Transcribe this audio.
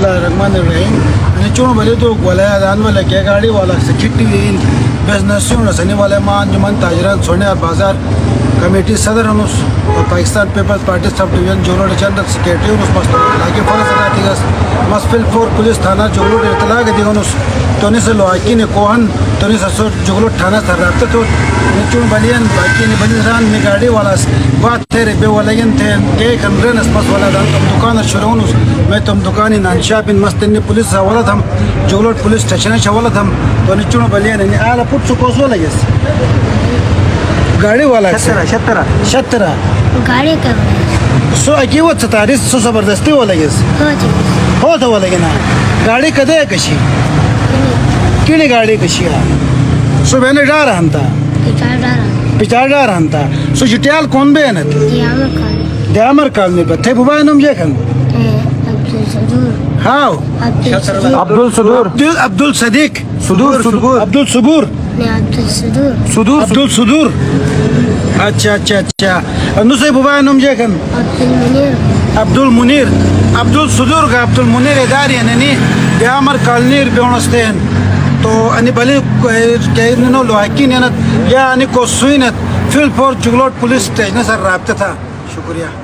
बिस्मिल्लाहिर्रहमानिर्रहीम आणि चुन भले तो गोला दान वाला के गाड़ी वाला से खिट्टी इन बिजनेस सनी वाले मां अंजुमन ताजरान सोने बाजार कमेटी सदर अनुस और पाकिस्तान पीपल्स पार्टी सब डिवीजन जोलोड चंद सेक्रेटरी अनुस मस्त लागे फरस अदातिगस मसफिल फोर पुलिस थाना जोलोड इतला गदी अनुस तोने से लोहाकी ने कोहन तोने से सो जोलोड थाना सर राब्ता तो चुन बलियन बाकी ने बलिरान में गाड़ी वाला बात थे बे वाले थे के कमरे नस्पस वाला दान तुम दुकान शुरू अनुस मैं तुम दुकान इन अनशाप इन मस्त ने पुलिस हवाला थम जोलोड पुलिस स्टेशन हवाला थम तोने चुन बलियन ने आला पुट सुकोस वाला यस गाड़ी वाला शतरा गाड़ी का सो अकीवत तारीख सो जबरदस्ती वाला यस हो तो वाला ना गाड़ी कदे कशी किणी गाड़ी कशी सो बेने डार हंता पिचार डार हंता सो जिटियाल कौन बे नत द्यामर काल में बथे बुबा नम जे खन हाउ अब्दुल सदीक अब्दुल सुदूर अच्छा अनुसे बुबा नम जे खन अब्दुल सुदूर का अब्दुल मुनीर इदारी ननी द्यामर कालनीर बेवणस्तेन तो अनि बली कहनो लोहाकी नेनत या अनि को सुइनत फिल फोर जुगलोट पुलिस स्टेशन सर राब्ता था शुक्रिया।